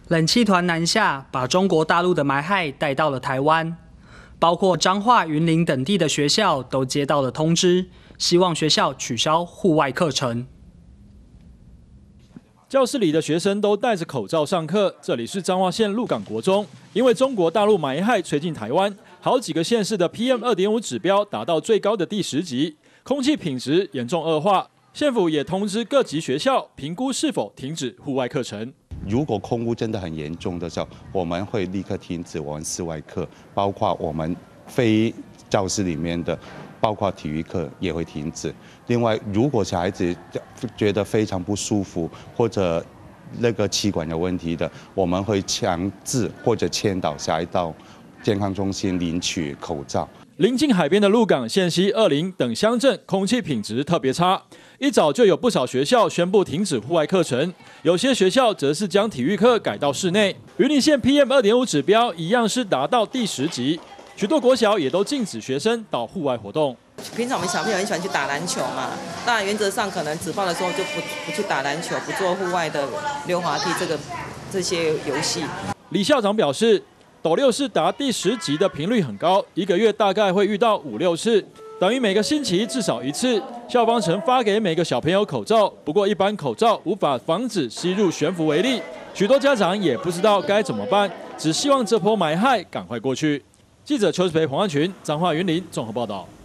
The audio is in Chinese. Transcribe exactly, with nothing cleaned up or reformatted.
冷气团南下，把中国大陆的霾害带到了台湾，包括彰化、云林等地的学校都接到了通知，希望学校取消户外课程。 教室里的学生都戴着口罩上课。这里是彰化县鹿港国中，因为中国大陆霾害吹进台湾，好几个县市的 P M 二点五 指标达到最高的第十级，空气品质严重恶化。县府也通知各级学校评估是否停止户外课程。 如果空污真的很严重的时候，我们会立刻停止我们室外课，包括我们非教室里面的，包括体育课也会停止。另外，如果小孩子觉得非常不舒服或者那个气管有问题的，我们会强制或者迁导下一到健康中心领取口罩。 临近海边的鹿港、县西、二林等乡镇空气品质特别差，一早就有不少学校宣布停止户外课程，有些学校则是将体育课改到室内。云林县 P M 二点五 指标一样是达到第十级，许多国小也都禁止学生到户外活动。 平常我们小朋友很喜欢去打篮球嘛，当然原则上可能止报的时候就不不去打篮球，不做户外的溜滑梯这个这些游戏。 李校长表示，斗六市达第十级的频率很高，一个月大概会遇到五六次，等于每个星期至少一次。校方曾发给每个小朋友口罩，不过一般口罩无法防止吸入悬浮微粒，许多家长也不知道该怎么办，只希望这波霾害赶快过去。记者邱世培、黄汉群彰化云林综合报道。